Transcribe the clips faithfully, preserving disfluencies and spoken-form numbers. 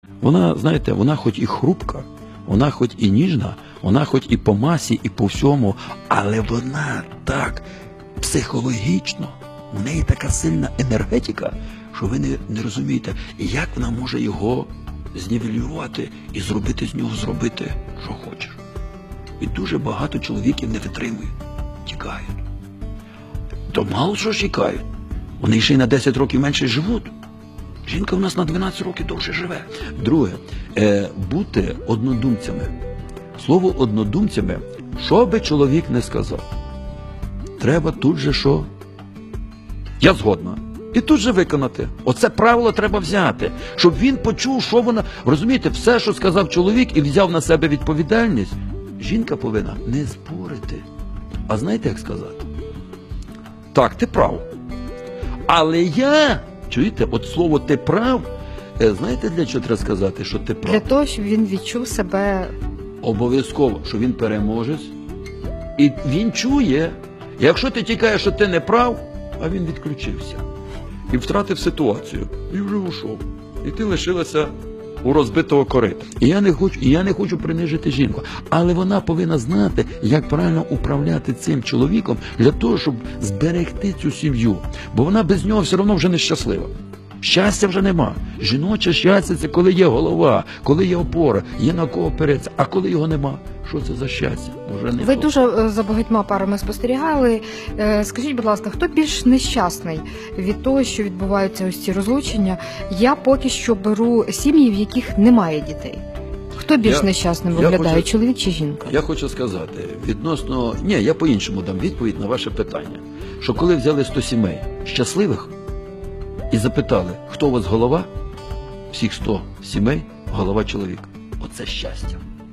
Вона, знаєте, вона хоч і хрупка, вона хоч і ніжна, вона хоч і по масі, і по всьому, але вона так психологічно, у неї така сильна енергетика, що ви не, не розумієте, як вона може його знівелювати і зробити з нього, зробити, що хочеш. І дуже багато чоловіків не витримують, тікають. То мало що ж тікають. Вони ще й на десять років менше живуть. Жінка в нас на дванадцять років довше живе. Друге, е, бути однодумцями. Слово однодумцями, що би чоловік не сказав, треба тут же що? Я згодна. І тут же виконати. Оце правило треба взяти, щоб він почув, що вона... Розумієте, все, що сказав чоловік і взяв на себе відповідальність, жінка повинна не спорити. А знаєте, як сказати? Так, ти прав. Але я... Чуєте, от слово «ти прав», знаєте, для чого треба сказати, що ти прав? Для того, щоб він відчув себе... Обов'язково, що він переможець. І він чує, якщо ти тікаєш, що ти не прав, а він відключився. І втратив ситуацію. І вже ушов. І ти лишилася у розбитого корита. І я не хочу, і я не хочу принижити жінку. Але вона повинна знати, як правильно управляти цим чоловіком для того, щоб зберегти цю сім'ю. Бо вона без нього все одно вже нещаслива. Щастя вже нема. Жіноче щастя – це коли є голова, коли є опора, є на кого опереться. А коли його нема, що це за щастя? Вже не Ви то. дуже за багатьма парами спостерігали. Скажіть, будь ласка, хто більш нещасний від того, що відбуваються ось ці розлучення? Я поки що беру сім'ї, в яких немає дітей. Хто більш Я- нещасним я виглядає, хочу- чоловік чи жінка? Я хочу сказати, відносно... Ні, я по-іншому дам відповідь на ваше питання. Що коли взяли сто сімей щасливих і запитали, хто у вас голова? Всіх сто сімей голова чоловік. Оце щастя.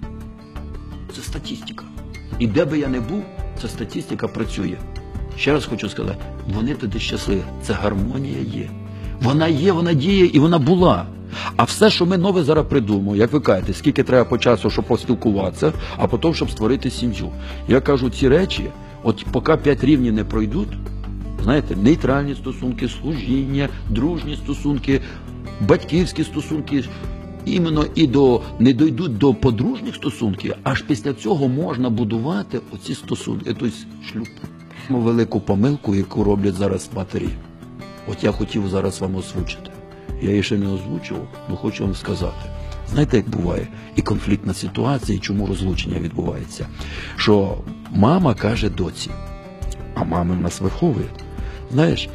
Це статистика. І де би я не був, ця статистика працює. Ще раз хочу сказати, вони туди щасливі. Це гармонія є. Вона є, вона діє і вона була. А все, що ми нове зараз придумаємо, як ви кажете, скільки треба по часу, щоб поспілкуватися, а потім, щоб створити сім'ю. Я кажу, ці речі, от поки п'ять рівнів не пройдуть, знаєте, нейтральні стосунки, служіння, дружні стосунки, батьківські стосунки, іменно і до, не дійдуть до подружніх стосунків, аж після цього можна будувати оці стосунки, тобто шлюб. Велику помилку, яку роблять зараз матері. От я хотів зараз вам озвучити. Я її ще не озвучував, але хочу вам сказати. Знаєте, як буває? І конфліктна ситуація, і чому розлучення відбувається? Що мама каже доці, а мами в нас виховують. Знаєш,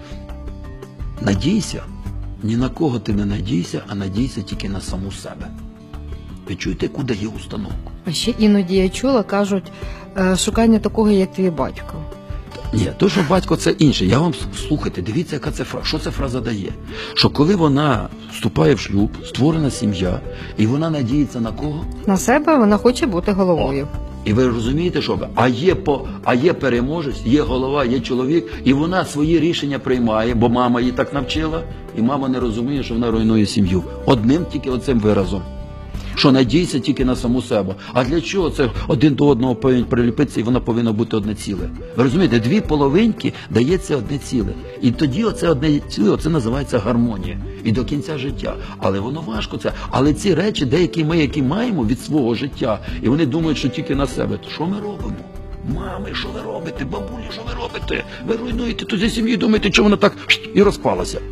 надійся, ні на кого ти не надійся, а надійся тільки на саму себе. Ви чуєте, куди є установку? А ще іноді я чула, кажуть, е, шукання такого, як твій батько. Ні, то, що батько, це інше. Я вам, слухайте, дивіться, яка це фраза. Що ця фраза дає? Що коли вона вступає в шлюб, створена сім'я, і вона надіється на кого? На себе вона хоче бути головою. І ви розумієте, що? А є, по, а є переможець, є голова, є чоловік, і вона свої рішення приймає, бо мама її так навчила, і мама не розуміє, що вона руйнує сім'ю. Одним тільки оцим виразом. Що надійся тільки на саму себе. А для чого це один до одного повинен приліпитися, і вона повинна бути одне ціле? Ви розумієте, дві половинки дається одне ціле. І тоді оце одне ціле, оце називається гармонія. І до кінця життя. Але воно важко це. Але ці речі, деякі ми, які маємо від свого життя, і вони думають, що тільки на себе. То що ми робимо? Мами, що ви робите? Бабулі, що ви робите? Ви руйнуєте ту зі сім'ї, думаєте, що вона так і розпалася.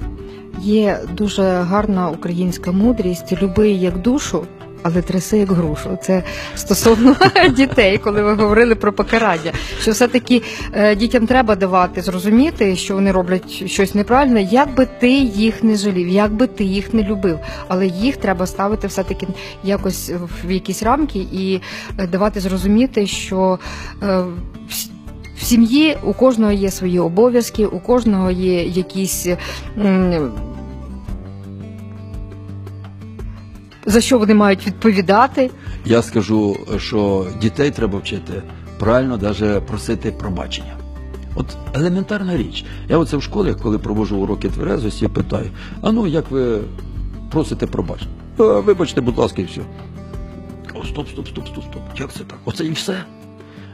Є дуже гарна українська мудрість «люби як душу, але тряси як грушу». Це стосовно дітей, коли ви говорили про покарання. Що все-таки е, дітям треба давати зрозуміти, що вони роблять щось неправильне, як би ти їх не жалів, як би ти їх не любив. Але їх треба ставити все-таки якось в якісь рамки і е, давати зрозуміти, що е, в сім'ї у кожного є свої обов'язки, у кожного є якісь... М, за що вони мають відповідати? Я скажу, що дітей треба вчити правильно навіть просити пробачення. От елементарна річ. Я оце в школі, коли проводжу уроки тверезості, питаю, а ну як ви просите пробачення? А, вибачте, будь ласка, і все. О, стоп, стоп, стоп, стоп, стоп. Як це так? Оце і все?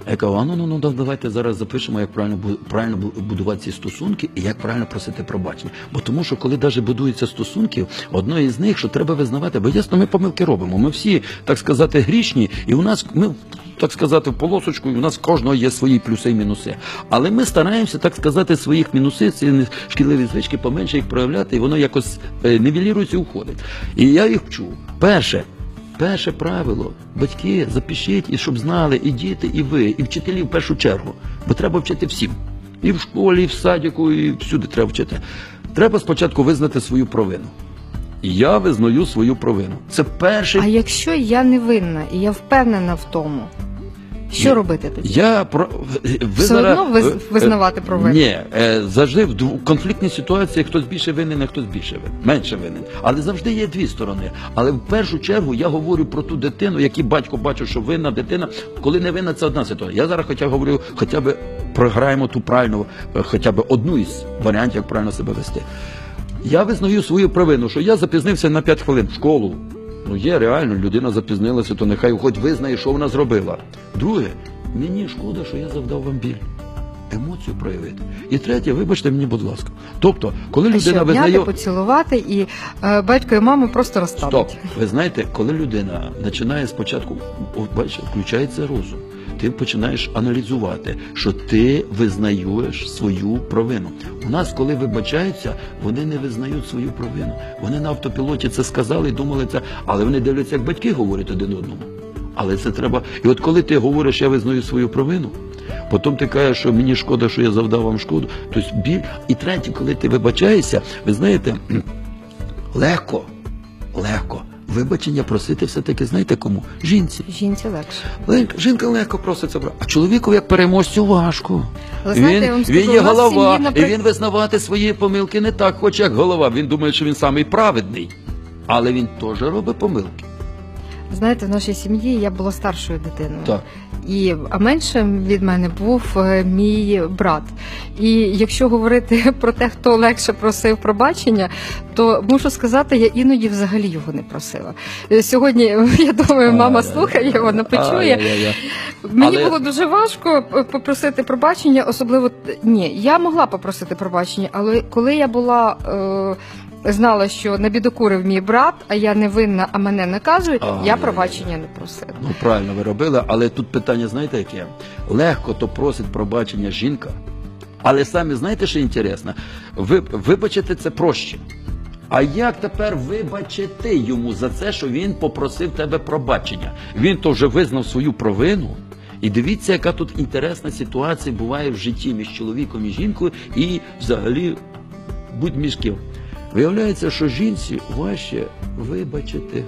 Я кажу, а ну, ну, ну, давайте зараз запишемо, як правильно, бу- правильно бу- будувати ці стосунки і як правильно просити пробачення. Бо тому, що коли навіть будуються стосунки, одної з них, що треба визнавати, бо ясно, ми помилки робимо. Ми всі, так сказати, грішні, і у нас, ми, так сказати, в полосочку, і у нас кожного є свої плюси і мінуси. Але ми стараємося, так сказати, своїх мінуси, ці шкідливі звички, поменше їх проявляти, і воно якось е, нівелірується і уходить. І я їх вчу. Перше, Перше правило, батьки, запишіть, і щоб знали і діти, і ви, і вчителі в першу чергу. Бо треба вчити всім. І в школі, і в садіку, і всюди треба вчити. Треба спочатку визнати свою провину. І я визнаю свою провину. Це перший... А якщо я не винна і я впевнена в тому, що Ні. робити тоді? Я про ви Все зараз- одно виз- визнавати провину? Ні, е, завжди в дв- конфліктній ситуації хтось більше винен, а хтось більше винен, менше винен. Але завжди є дві сторони. Але в першу чергу я говорю про ту дитину, який батько бачить, що винна дитина, коли не винна, це одна ситуація. Я зараз хоча б говорю, хоча б програємо ту правильну, е, хоча б одну із варіантів, як правильно себе вести. Я визнаю свою провину, що я запізнився на п'ять хвилин в школу. Ну є реально, людина запізнилася, то нехай хоч визнає, що вона зробила. Друге, мені шкода, що я завдав вам біль. Емоцію проявити. І третє, вибачте мені, будь ласка. Тобто, коли А людина що, визнає... обняти, поцілувати, і е, батько і мама просто розстануть. Стоп. Ви знаєте, коли людина починає спочатку, о, бачите, включається розум, ти починаєш аналізувати, що ти визнаєш свою провину. У нас, коли вибачаються, вони не визнають свою провину. Вони на автопілоті це сказали і думали це, але вони дивляться, як батьки говорять один одному. Але це треба. І от коли ти говориш, я визнаю свою провину, потім ти кажеш, що мені шкода, що я завдав вам шкоду, тобто біль. І третє, коли ти вибачаєшся, ви знаєте, легко, легко. Вибачення просити все-таки, знаєте кому? Жінці. Жінці легше. Легко, жінка легко проситься, а чоловіку як переможцю важко. Але знаєте, він, я вам скажу, він є у нас в голова, сім'ї, і наприк- він визнавати свої помилки не так хоче, як голова. Він думає, що він самий праведний. Але він теж робить помилки. Знаєте, в нашій сім'ї я була старшою дитиною. Так. І, а меншим від мене був е, мій брат. І якщо говорити про те, хто легше просив пробачення, то мушу сказати, я іноді взагалі його не просила. Е, Сьогодні, я думаю, мама Ай-яй-яй. слухає, вона почує. Ай-яй-яй. Мені Але- було дуже важко п- попросити пробачення, особливо ні, я могла попросити пробачення, але коли я була е, знала, що набідокурив мій брат, а я не винна, а мене наказують, я Ай-яй-яй. пробачення не просила. Ну, правильно ви робили, але тут питання, знаєте, яке? Легко то просить пробачення жінка, але самі знаєте, що інтересно? Ви, вибачити це проще. А як тепер вибачити йому за це, що він попросив тебе пробачення? Він то вже визнав свою провину. І дивіться, яка тут інтересна ситуація буває в житті між чоловіком і жінкою і взагалі будь між ким. Виявляється, що жінці важче вибачити,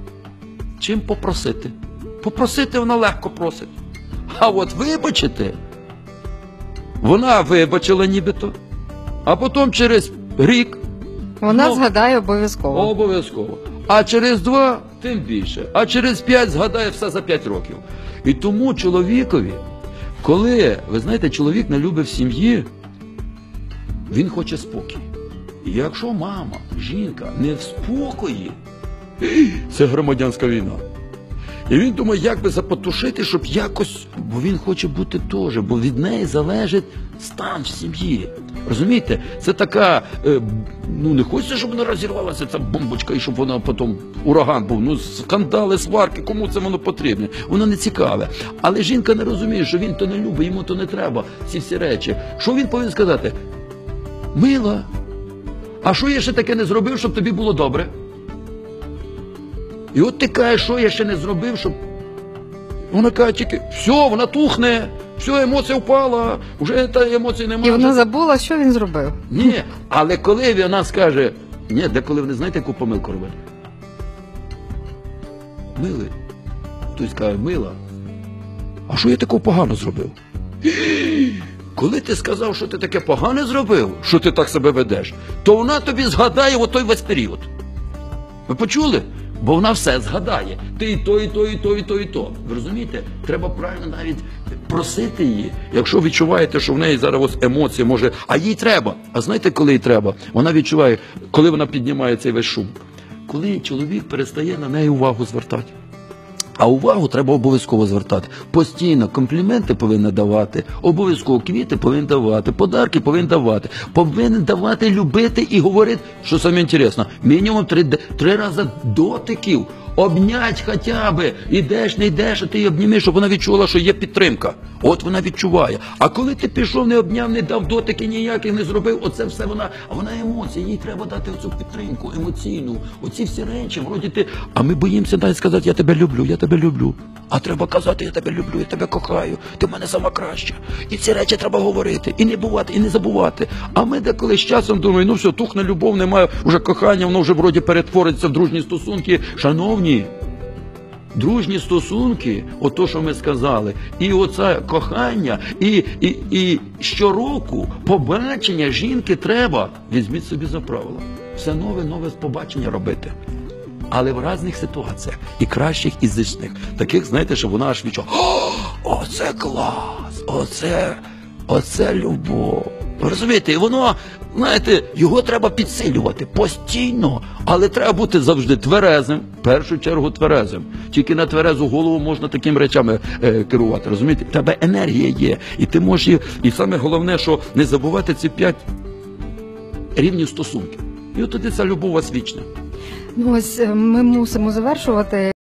чим попросити. Попросити вона легко просить. А от вибачити, вона вибачила нібито, а потім через рік Вона Ну, згадає обов'язково. обов'язково. А через два тим більше. А через п'ять згадає все за п'ять років. І тому чоловікові, коли, ви знаєте, чоловік не любить в сім'ї, він хоче спокій. І якщо мама, жінка не в спокої, це громадянська війна. І він думає, як би запотушити, щоб якось, бо він хоче бути теж, бо від неї залежить стан в сім'ї. Розумієте? Це така, е, ну не хочеться, щоб вона розірвалася, ця бомбочка, і щоб вона потім ураган був. Ну, скандали, сварки, кому це воно потрібне? Воно не цікаве. Але жінка не розуміє, що він то не любить, йому то не треба, ці всі речі. Що він повинен сказати? Мила, а що я ще таке не зробив, щоб тобі було добре? І от ти кажеш, що я ще не зробив, щоб... Вона каже тільки, все, вона тухне, все, емоція впала, вже та емоції немає. І вона забула, що він зробив. Ні, але коли вона скаже, ні, деколи вони знаєте, яку помилку роблять? Милий. Хтось каже, мила, а що я такого погано зробив? Коли ти сказав, що ти таке погане зробив, що ти так себе ведеш, то вона тобі згадає отой весь період. Ви почули? Бо вона все згадає. Ти і то, і то, і то, і то, і то. Ви розумієте? Треба правильно навіть просити її. Якщо відчуваєте, що в неї зараз ось емоції, може, а їй треба. А знаєте, коли їй треба? Вона відчуває, коли вона піднімає цей весь шум. Коли чоловік перестає на неї увагу звертати. А увагу треба обов'язково звертати. Постійно компліменти повинна давати, обов'язково квіти повинен давати, подарки повинен давати. Повинен давати, любити і говорити, що саме інтересно, мінімум три, три рази дотиків. Обнять хоча б, ідеш, не йдеш, а ти її обніми, щоб вона відчула, що є підтримка. От вона відчуває. А коли ти пішов, не обняв, не дав дотики ніяких, не зробив, оце все вона, а вона емоції, їй треба дати оцю підтримку емоційну, оці всі речі, вроді ти, а ми боїмося навіть сказати, я тебе люблю, я тебе люблю. А треба казати, я тебе люблю, я тебе кохаю, ти в мене сама краща. І ці речі треба говорити, і не бувати, і не забувати. А ми деколи з часом думаємо, ну все, тухне любов, немає, вже кохання, воно вже вроді перетвориться в дружні стосунки. Шановні, дружні стосунки, ото, що ми сказали, і оце кохання, і, і, і щороку побачення жінки треба, візьміть собі за правило, все нове, нове побачення робити. Але в різних ситуаціях, і кращих, і зичних. Таких, знаєте, що вона аж відчула, о, оце клас, оце, оце любов. Ви розумієте, і воно, знаєте, його треба підсилювати постійно, але треба бути завжди тверезим, в першу чергу тверезим. Тільки на тверезу голову можна такими речами е, керувати, розумієте? В тебе енергія є, і ти можеш, її- і саме головне, що не забувати ці п'ять рівнів стосунків. І от тоді ця любов у вас вічна. Ну ось е, ми мусимо завершувати.